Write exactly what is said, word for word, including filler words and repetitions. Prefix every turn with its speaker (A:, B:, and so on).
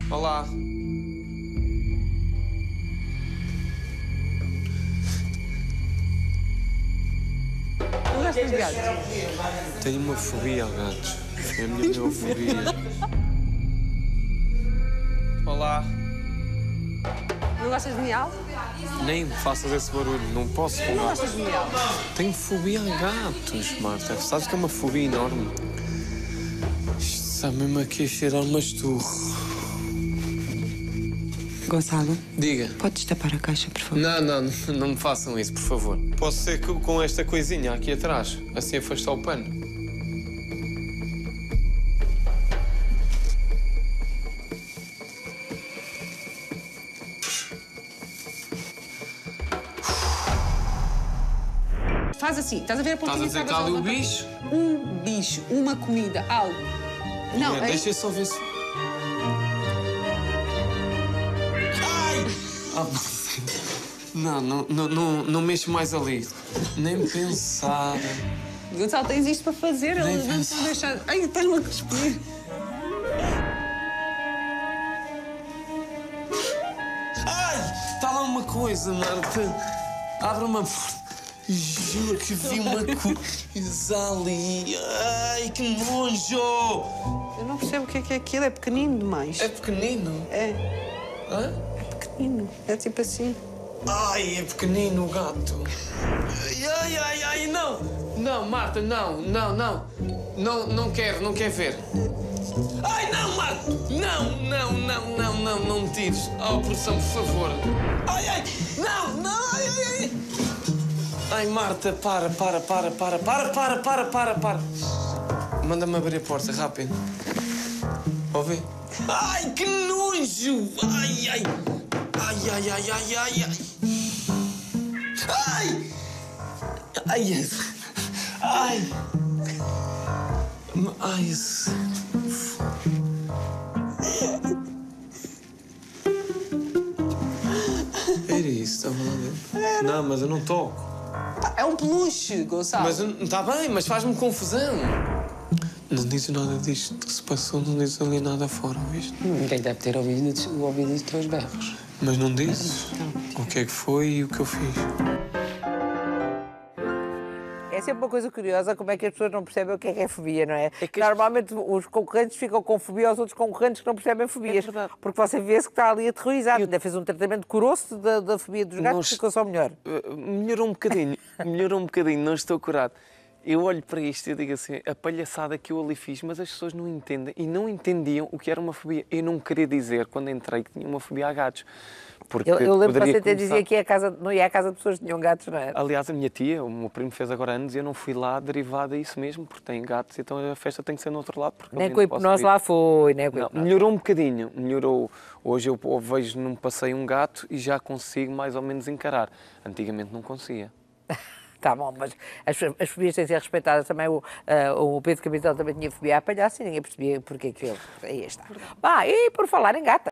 A: Olá.
B: Não gostas de gatos?
A: Tenho uma fobia a gatos. É a minha maior fobia. Olá.
B: Não gostas de miau?
A: Nem me faças esse barulho, não posso
B: Não
A: falar.
B: gostas de miau?
A: Tenho fobia a gatos, Marta. Sabes que é uma fobia enorme? Isto está mesmo aqui a cheirar uma esturro.
C: Gonçalo,
A: Diga.
C: podes tapar a caixa, por favor?
A: Não, não, não me façam isso, por favor. Posso ser que com esta coisinha aqui atrás, assim afastar o pano.
B: Faz assim, estás a ver a
A: Estás a
B: pontinha
A: dizer que
B: que
A: está ali o
B: acabas de
A: bicho?
B: levantar? Um bicho, uma comida, algo. Não,
A: É,
B: é...
A: deixa eu só ver se... Ai! Ah, não, não, não, não, não mexo mais ali. Nem pensar.
B: Gonçalo, tens isto para fazer,
A: Nem
B: ele não
A: pensar.
B: te deixar... Ai, estás-me a cuspir.
A: Ai! Está lá uma coisa, Marta. Abre uma porta. Juro que vi uma coisa ali. Ai, que nojo!
B: Eu não percebo o que é que é aquilo, é pequenino demais.
A: É pequenino.
B: É,
A: Hã?
B: é pequenino, é tipo assim.
A: Ai, é pequenino o gato. Ai, ai, ai, ai, não! Não, Marta, não, não, não. Não, não quero, não quero ver. Ai, não, Marta! Não, não, não, não, não, não me tires. Oh, produção, por favor. Ai, ai, não, não, ai, ai, ai. Ai, Marta, para, para, para, para, para, para, para, para, para. Manda-me abrir a porta, rápido. Ouve? Ai, que nojo! Ai, ai. Ai, ai, ai, ai, ai, ai. Ai! Ai, ai. Ai, esse... Era isso, estava lá dentro. Não, mas eu não toco.
B: É um peluche, Gonçalo.
A: Mas está bem, mas faz-me confusão. Não dizes nada disto que se passou, não dizes ali nada fora, ouviste?
C: Ninguém deve ter ouvido, ouvido os teus berros.
A: Mas não dizes o que é que foi e o que eu fiz.
D: É sempre uma coisa curiosa como é que as pessoas não percebem o que é que é fobia, não é?
A: É que as-
D: Normalmente os concorrentes ficam com fobia aos outros concorrentes que não percebem fobias.
A: É verdade.
D: Porque você vê-se que está ali aterrorizado. Ainda fez um tratamento coroço da, da fobia dos gatos,
A: Nós-
D: ficou só melhor.
A: Uh, melhorou um bocadinho, melhorou um bocadinho, não estou curado. Eu olho para isto e digo assim, a palhaçada que eu ali fiz, mas as pessoas não entendem e não entendiam o que era uma fobia. Eu não queria dizer, quando entrei, que tinha uma fobia a gatos. Porque
D: Eu, eu lembro que
A: poderia
D: você até
A: começar-
D: dizia que ia à casa, não ia à casa de pessoas que tinham gatos, não é?
A: Aliás, a minha tia, o meu primo fez agora anos e eu não fui lá derivado a isso mesmo, porque tem gatos, então a festa tem que ser no outro lado. Porque
D: Nem
A: eu
D: com a
A: não posso
D: hipnose
A: ir.
D: lá foi, nem com a
A: Não,
D: hipnose.
A: melhorou um bocadinho, melhorou. Hoje eu vejo num passeio um gato e já consigo mais ou menos encarar. Antigamente não conseguia.
D: Tá bom, mas as, as fobias têm de ser respeitadas. Também o, ah, o Pedro Capitão também tinha fobia a palhaço e ninguém percebia porque é que ele... Aí está. Bah, e por falar em gata.